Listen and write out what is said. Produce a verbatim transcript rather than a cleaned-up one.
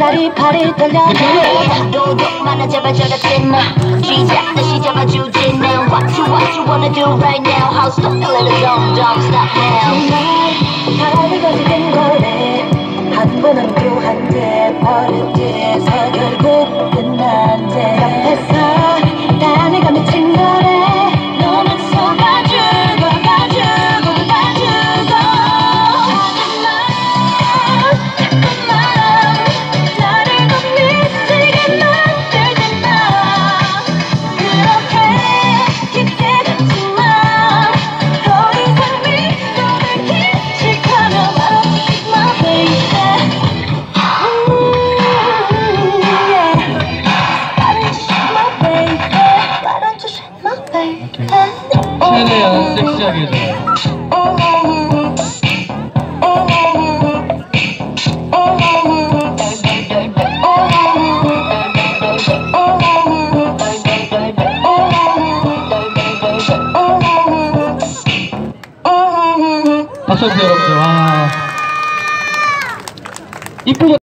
다리 팔이 떨려도 도둑만은 제발 저렇게 마 시작 다시 잡아주지 now What you what you wanna do right now How stop a little don't don't stop now 정말 바람이 거슬린 거래 한 번은 누구한테 버릇해서 결국 끝난대 옆에서 다 내가 미친 거래 너는 속아주고 가주고 가주고 하지마 나를 더 미치게 만들지 마 그렇게 깊게 닫지마 더 이상 미소를 기식하며 말아주지 마 baby 최대한 섹시하게 해줘요. 박수 주세요 여러분들. 와 이쁘게